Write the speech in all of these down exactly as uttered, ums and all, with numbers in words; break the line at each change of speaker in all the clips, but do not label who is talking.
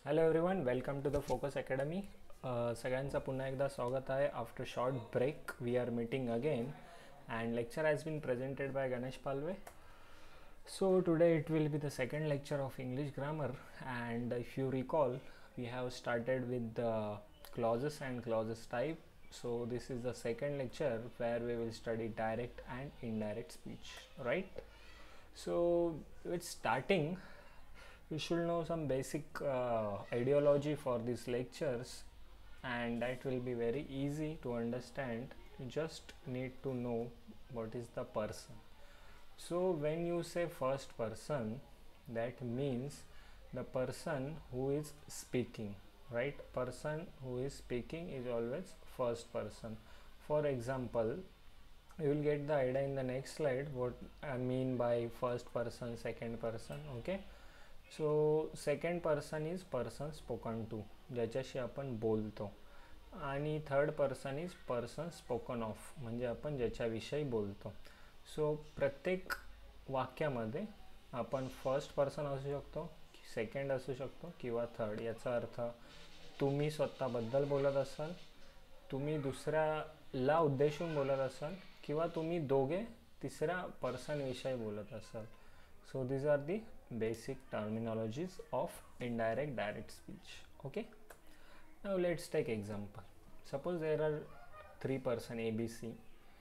Hello everyone, welcome to the Focus Academy. सगळ्यांचं पुन्हा एकदा स्वागत आहे. After short break we are meeting again and lecture has been presented by Ganesh Palve. So today it will be the second lecture of English grammar, and if you recall we have started with the clauses and clauses type. So this is the second lecture where we will study direct and indirect speech, right? So with starting we should know some basic uh, ideology for these lectures, and that will be very easy to understand. You just need to know what is the person. So when you say first person, that means the person who is speaking, right? Person who is speaking is always first person. For example, you will get the idea in the next slide what I mean by first person, second person. Okay, so second person is person spoken to, ज्याच्याशी आपण बोलतो, आणि third person is person spoken of, म्हणजे आपण ज्याच्याविषयी बोलतो. So प्रत्येक वाक्यामध्ये आपण फर्स्ट पर्सन असू शकतो, सेकंड असू शकतो किंवा थर्ड. याचा अर्थ तुम्ही स्वतःबद्दल बोलत असाल, तुम्ही दुसऱ्याला उद्देशून बोलत असाल, किंवा तुम्ही दोघे तिसऱ्या पर्सनविषयी बोलत असाल. So these are the basic terminologies of indirect direct speech. Okay, now let's take example. Suppose there are three person A B C.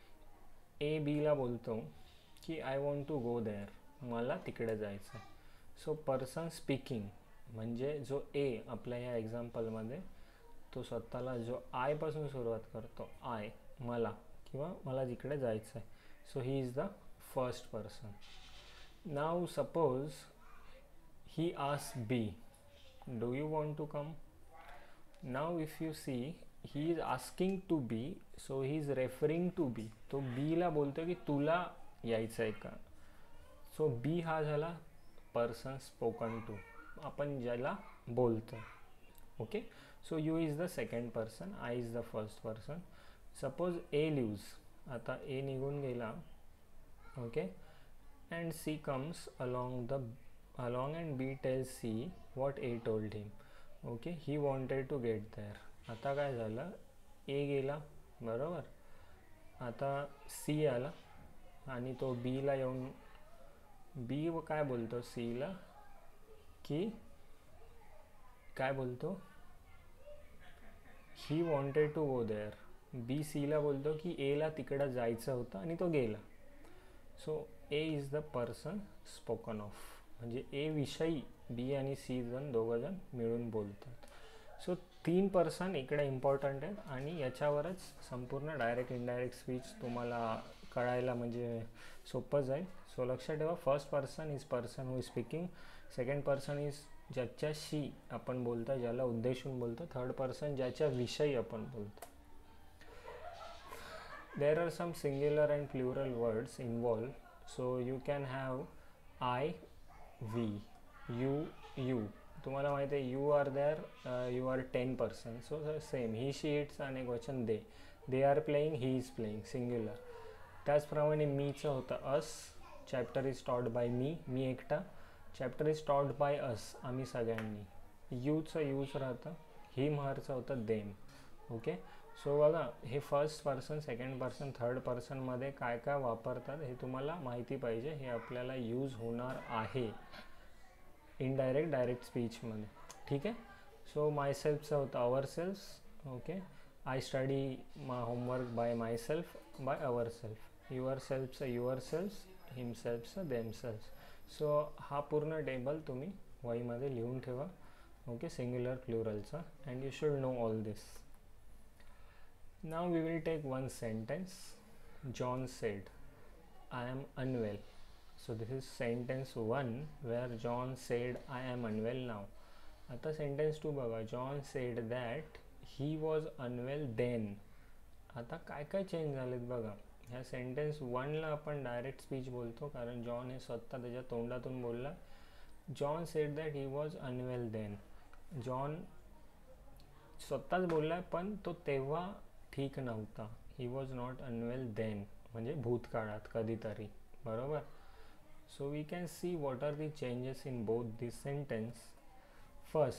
A बीला बोलतो की I want to go there, मला तिकडे जायचं आहे. सो पर्सन स्पीकिंग म्हणजे जो ए आपल्या ह्या एक्झाम्पलमध्ये, तो स्वतःला जो आयपासून सुरुवात करतो, आय मला, किंवा मला तिकडे जायचं आहे. So he is the first person. Now suppose he ask B, do you want to come. Now if you see, he is asking to B, so he is referring to B. तो बीला बोलतो की तुला यायचं आहे का. So बी हा झाला पर्सन स्पोकन टू, आपण ज्याला बोलतो. Okay, so you is the second person, I is the first person. Suppose A leaves, आता ए निघून गेला. Okay, and C comes along the along and B tells C what A told him. Okay, he wanted to get there. आता काय झालं, ए गेला बरोबर. आता C आला आणि तो बीला येऊन, बी व काय बोलतो सीला की काय बोलतो, he wanted to go there. B सीला बोलतो की एला तिकडं जायचं होतं आणि तो गेला. So A is the person spoken of, म्हणजे ए विषयी बी आणि सी जण दोघं जण मिळून बोलतात. सो तीन पर्सन इकडे इम्पॉर्टंट आहेत, आणि याच्यावरच संपूर्ण डायरेक्ट इनडायरेक्ट स्पीच तुम्हाला कळायला म्हणजे सोपं जाईल. सो लक्षात ठेवा, first person is person who is speaking, second person is ज्याच्याशी आपण बोलतो, ज्याला उद्देशून बोलतो, थर्ड पर्सन ज्याच्याविषयी आपण बोलतो. There are some singular and plural words involve. So you can have I, we, you, you. तुम्हाला माहिती आहे you are there, you are ten person. So same he, she, its आणि एक वचन दे. They are playing, he is playing, singular. त्याचप्रमाणे मीचं होतं us. Chapter is taught by me, मी एकटा. Chapter is taught by us, आम्ही सगळ्यांनी. यूचं यूज राहतं. हिम, हरचं होतं देम. ओके, सो बघा, हे first person, second person, third पर्सनमध्ये काय काय वापरतात हे तुम्हाला माहिती पाहिजे. हे आपल्याला यूज होणार आहे इनडायरेक्ट डायरेक्ट स्पीचमध्ये. ठीक आहे. सो माय सेल्फचं होतं our self. Okay, I study my homework by my self, by our self. Your सेल्फचं युअर सेल्फ, हिमसेल्फचं देमसेल्फ. सो हा पूर्ण टेबल तुम्ही वहीमध्ये लिहून ठेवा. ओके, सिंग्युलर प्लुरलचा, and you should know all this. Now we will take one sentence. John said, I am unwell. So this is sentence one where John said I am unwell now. आता sentence two बघा, John said that he was unwell then. आता काय काय change झालेत बघा. ह्या sentence वनला आपण डायरेक्ट स्पीच बोलतो, कारण जॉन हे स्वतः त्याच्या तोंडातून बोलला. John said that he was unwell then. John स्वतःच बोलला, पण तो तेव्हा ठीक नव्हता. He was not unwell then म्हणजे भूतकाळात कधीतरी, बरोबर. So we can see what are the changes in both this sentence. First,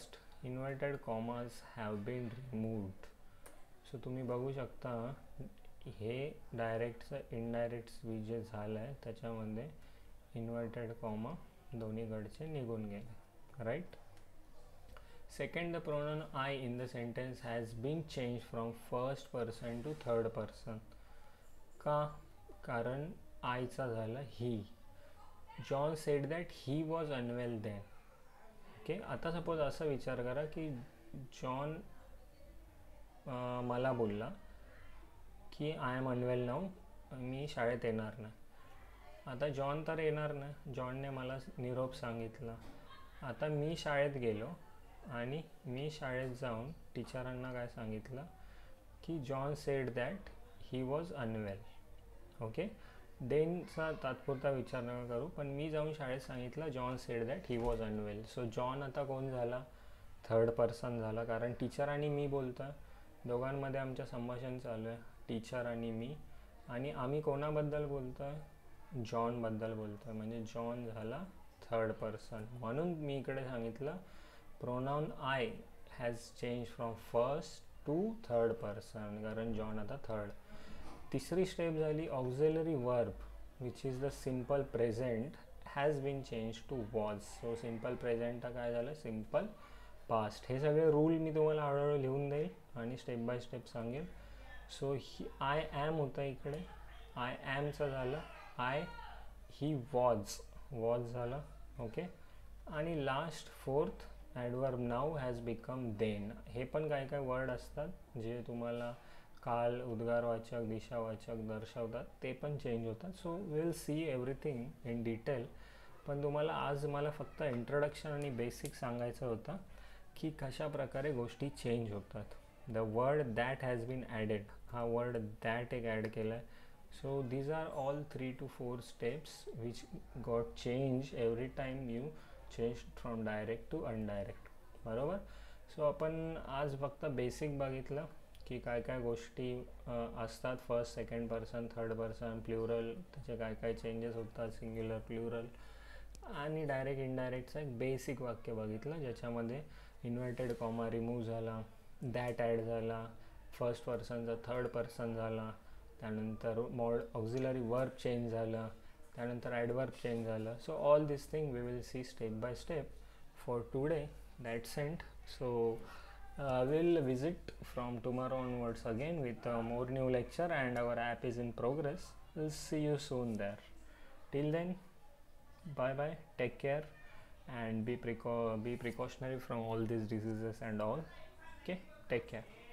inverted commas have been removed. So तुम्ही बघू शकता हे डायरेक्टचं इनडायरेक्ट स्विच जे झालं आहे त्याच्यामध्ये इन्व्हर्टेड कॉमा दोन्हीकडचे निघून गेले, right. Second, the pronoun I in the sentence has been change from first person to third person. का? कारण आयचा झाला he. John said that he was unwell then. Okay, आता सपोज असा विचार करा की जॉन मला बोलला की आय एम अनवेल नाऊ, मी शाळेत येणार नाही. आता जॉन तर येणार नाही, जॉनने मला निरोप सांगितला. आता मी शाळेत गेलो आणि मी शाळेत जाऊन टीचरांना काय सांगितलं की John said that he was unwell. Okay, देनचा तात्पुरता विचार नका करू, पण मी जाऊन शाळेत सांगितलं John said that he was unwell. So John आता कोण झाला? थर्ड पर्सन झाला, कारण टीचर आणि मी बोलतो आहे, दोघांमध्ये आमचं संभाषण चालू आहे, टीचर आणि मी. आणि आम्ही कोणाबद्दल बोलतो आहे? जॉनबद्दल बोलतो आहे, म्हणजे जॉन झाला थर्ड पर्सन. म्हणून मी इकडे सांगितलं pronoun I has change from first to third person, कारण जॉन आता थर्ड. तिसरी स्टेप झाली auxiliary verb which is the simple present has been change to was. So simple प्रेझेंटचा काय झालं? Simple past. हे सगळे रूल मी तुम्हाला हळूहळू लिहून देईल आणि स्टेप बाय स्टेप सांगेल. सो ही आय ॲम होतं इकडे, आय ॲमचं झालं आय, ही वॉज, वॉज झालं. ओके, आणि last fourth adverb now has become then. हे पण काय काय वर्ड असतात जे तुम्हाला काल, उद्गारवाचक, दिशावाचक दर्शवतात, ते पण चेंज होतात. So will see everything in detail. पण तुम्हाला आज मला फक्त इंट्रोडक्शन आणि बेसिक सांगायचं होतं की कशा प्रकारे गोष्टी चेंज होतात. The word that has been added, हा वर्ड दॅट एक ॲड केला आहे. So these are all three two four steps which got change every time you change from direct to indirect, बरोबर. सो आपण आज फक्त बेसिक बघितलं की काय काय गोष्टी असतात, first, second person, third person, plural, त्याचे काय काय चेंजेस होतात, सिंग्युलर, प्ल्युरल, आणि डायरेक्ट इनडायरेक्टचं एक बेसिक वाक्य बघितलं ज्याच्यामध्ये इन्व्हर्टेड कॉमा रिमूव्ह झाला, दॅट ॲड झाला, फर्स्ट पर्सनचा थर्ड पर्सन झाला, त्यानंतर मॉड ऑक्झिलरी वर्ब चेंज झालं, त्यानंतर ॲडवर्ब चेंज झालं. So all this thing we will see step by step. For today that's end. So I uh, will visit from tomorrow onwards again with uh, more new lecture, and our app is in progress. We'll see you soon there. Till then, bye bye, take care, and be preco- be precautionary from all these diseases and all. Okay, take care.